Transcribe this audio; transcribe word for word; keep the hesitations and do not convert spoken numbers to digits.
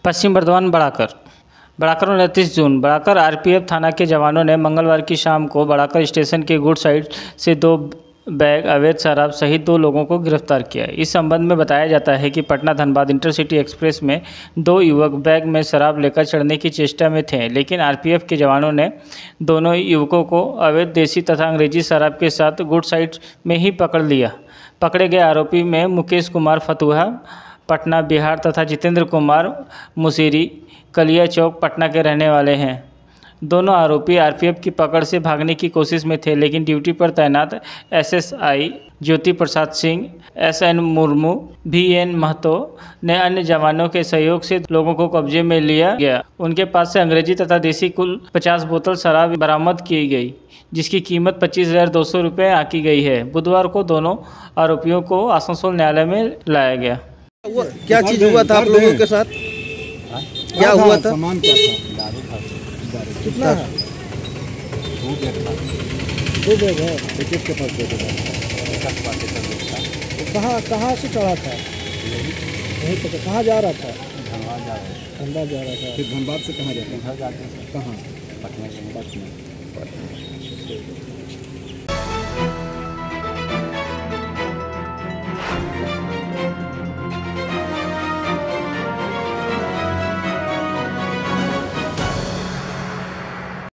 पश्चिम बर्धमान बड़ाकर बड़ाकर उनतीस जून बड़ाकर आरपीएफ थाना के जवानों ने मंगलवार की शाम को बड़ाकर स्टेशन के गुड साइड से दो बैग अवैध शराब सहित दो लोगों को गिरफ्तार किया। इस संबंध में बताया जाता है कि पटना धनबाद इंटरसिटी एक्सप्रेस में दो युवक बैग में शराब लेकर चढ़ने की चेष्टा में थे, लेकिन आरपीएफ के जवानों ने दोनों युवकों को अवैध देसी तथा अंग्रेजी शराब के साथ गुड साइड में ही पकड़ लिया। पकड़े गए आरोपी में मुकेश कुमार फतुहा पटना बिहार तथा जितेंद्र कुमार मुसीरी कलिया चौक पटना के रहने वाले हैं। दोनों आरोपी आरपीएफ की पकड़ से भागने की कोशिश में थे, लेकिन ड्यूटी पर तैनात SSI Jyoti Prasad Singh, SN Murmu, VN Mahto ने अन्य जवानों के सहयोग से लोगों को कब्जे में लिया गया। उनके पास से अंग्रेजी तथा देसी कुल पचास बोतल शराब बरामद की गई, जिसकी कीमत पच्चीस हजार दो सौ रुपये आंकी गई है। बुधवार को दोनों आरोपियों को आसनसोल न्यायालय में लाया गया। क्या चीज हुआ था आप लोगों के साथ? क्या हुआ था? सामान क्या था? कितना? दो बैग था। दो बैग है। एक एक के पास दो बैग था। कहाँ कहाँ से चढ़ा था? यहीं पे कहाँ जा रहा था? धनबाद जा रहा था। धनबाद जा रहा था। फिर धनबाद से कहाँ जाते हैं? कहाँ? पटना से। पटना।